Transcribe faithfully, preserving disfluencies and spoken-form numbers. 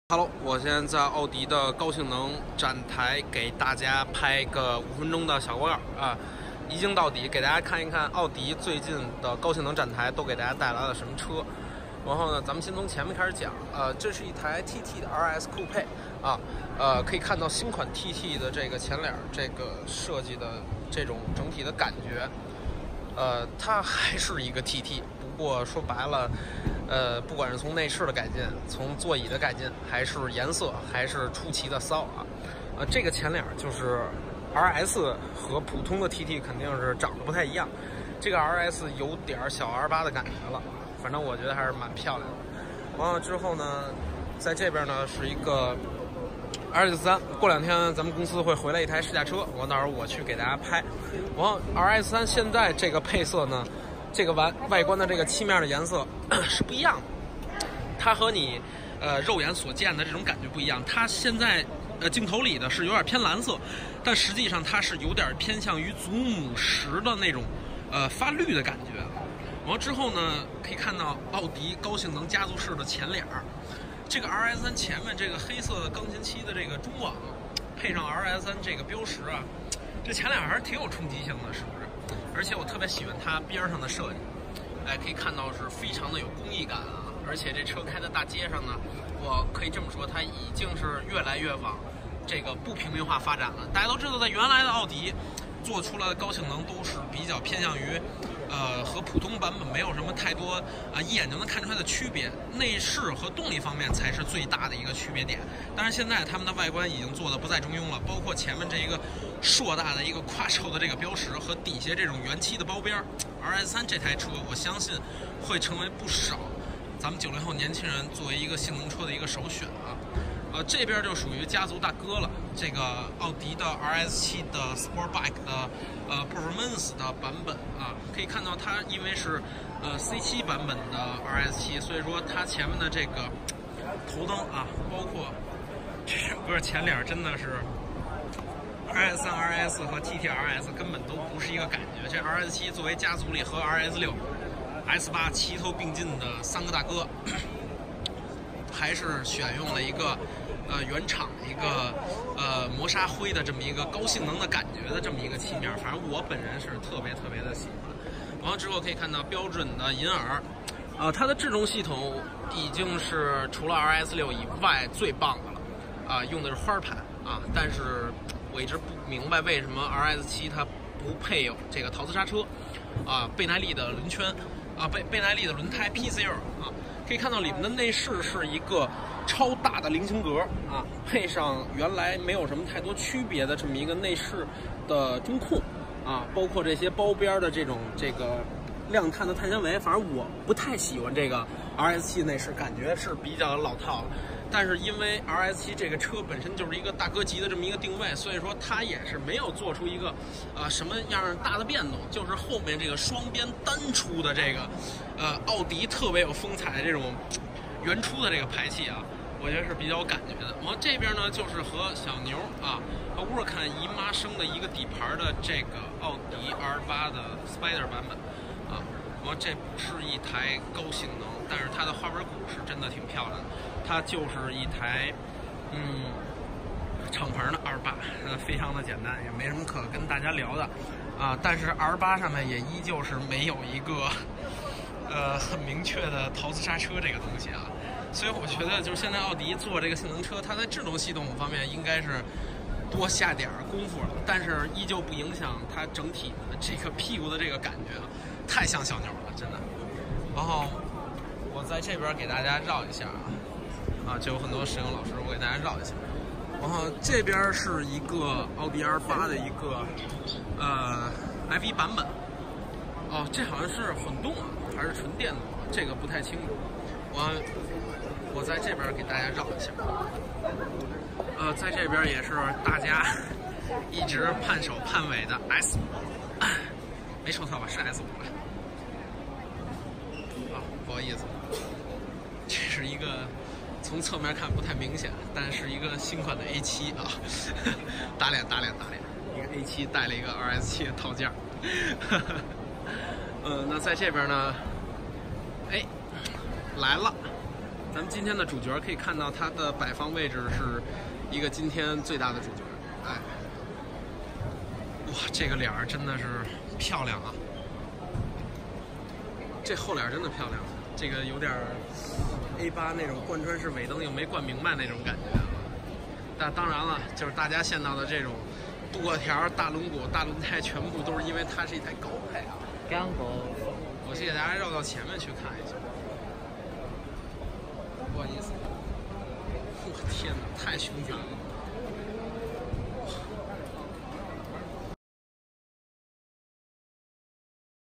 Hello，我现在在奥迪的高性能展台给大家拍个五分钟的小广告啊，一镜到底，给大家看一看奥迪最近的高性能展台都给大家带来了什么车。然后呢，咱们先从前面开始讲，呃，这是一台 T T 的 R S 酷配啊，呃，可以看到新款 T T 的这个前脸这个设计的这种整体的感觉，呃，它还是一个 T T， 不过说白了。呃，不管是从内饰的改进，从座椅的改进，还是颜色，还是出奇的骚啊！呃，这个前脸就是 R S 和普通的 T T 肯定是长得不太一样，这个 R S 有点小 R 八的感觉了，反正我觉得还是蛮漂亮的。完了之后呢，在这边呢是一个 R S 三，过两天咱们公司会回来一台试驾车，我到时候我去给大家拍。完 R S 三现在这个配色呢。这个外外观的这个漆面的颜色是不一样的，它和你呃肉眼所见的这种感觉不一样。它现在呃镜头里的是有点偏蓝色，但实际上它是有点偏向于祖母石的那种呃发绿的感觉。完了之后呢，可以看到奥迪高性能家族式的前脸，这个 R S 三前面这个黑色钢琴漆的这个中网，配上 R S 三这个标识啊，这前脸还是挺有冲击性的，是不是？而且我特别喜欢它边上的设计，哎，可以看到是非常的有工艺感啊！而且这车开在大街上呢，我可以这么说，它已经是越来越往这个不平民化发展了。大家都知道，在原来的奥迪做出来的高性能都是比较偏向于，呃，和普通版本没有什么太多啊、呃、一眼就能看出来的区别，内饰和动力方面才是最大的一个区别点。但是现在他们的外观已经做的不再中庸了，包括前面这一个硕大的一个跨轴的这个标识和底下这种原漆的包边 ，R S 三这台车我相信会成为不少咱们九零后年轻人作为一个性能车的一个首选啊。呃，这边就属于家族大哥了。这个奥迪的 R S 七的 Sportback 的呃 Performance 的版本啊，可以看到它因为是呃 C 七版本的 R S 七，所以说它前面的这个头灯啊，包括整个前脸真的是 R S 三 R S 和 T T R S 根本都不是一个感觉。这 R S 七作为家族里和 R S 六、S 八齐头并进的三个大哥。还是选用了一个呃原厂一个呃磨砂灰的这么一个高性能的感觉的这么一个漆面，反正我本人是特别特别的喜欢。完了之后可以看到标准的银耳，呃，它的制动系统已经是除了 R S 六以外最棒的了，啊、呃，用的是花盘啊，但是我一直不明白为什么 R S 七它不配有这个陶瓷刹车啊，倍耐力的轮圈啊，倍倍耐力的轮胎 P C L 啊。可以看到里面的内饰是一个超大的菱形格啊，配上原来没有什么太多区别的这么一个内饰的中控啊，包括这些包边的这种这个亮碳的碳纤维，反正我不太喜欢这个 R S 七内饰，感觉是比较老套了。但是因为 R S 七这个车本身就是一个大哥级的这么一个定位，所以说它也是没有做出一个呃什么样大的变动，就是后面这个双边单出的这个呃奥迪特别有风采的这种原出的这个排气啊，我觉得是比较有感觉的。我这边呢就是和小牛啊和乌尔坎姨妈生的一个底盘的这个奥迪 R 八的 Spider 版本啊。我这不是一台高性能，但是它的花纹骨是真的挺漂亮的。它就是一台，嗯，敞篷的 R 八，呃，非常的简单，也没什么可跟大家聊的，啊，但是 R 八上面也依旧是没有一个，呃，很明确的陶瓷刹车这个东西啊，所以我觉得就是现在奥迪做这个性能车，它在制动系统方面应该是多下点功夫了，但是依旧不影响它整体的这个屁股的这个感觉，太像小牛了，真的。然后我在这边给大家绕一下啊。啊，就有很多摄影老师，我给大家绕一下。然后这边是一个奥迪 R 八的一个呃 F 一版本。哦，这好像是混动啊，还是纯电动？这个不太清楚。我我在这边给大家绕一下。呃，在这边也是大家一直盼首盼尾的 S 五，没说错吧？是 S 五吧？啊，不好意思，这是一个。从侧面看不太明显，但是一个新款的 A 七啊，打脸打脸打脸，一个 A 七带了一个 R S 七的套件。呃，那在这边呢，哎，来了， 咱们今天的主角可以看到它的摆放位置是一个今天最大的主角。哎，哇，这个脸儿真的是漂亮啊！这后脸真的漂亮，这个有点 A 八那种贯穿式尾灯又没贯明白那种感觉。但当然了，就是大家见到的这种镀条、大轮毂、大轮胎，全部都是因为它是一台高配啊。 刚果， 我去给大家绕到前面去看一下。不好意思，我天哪，太雄全了！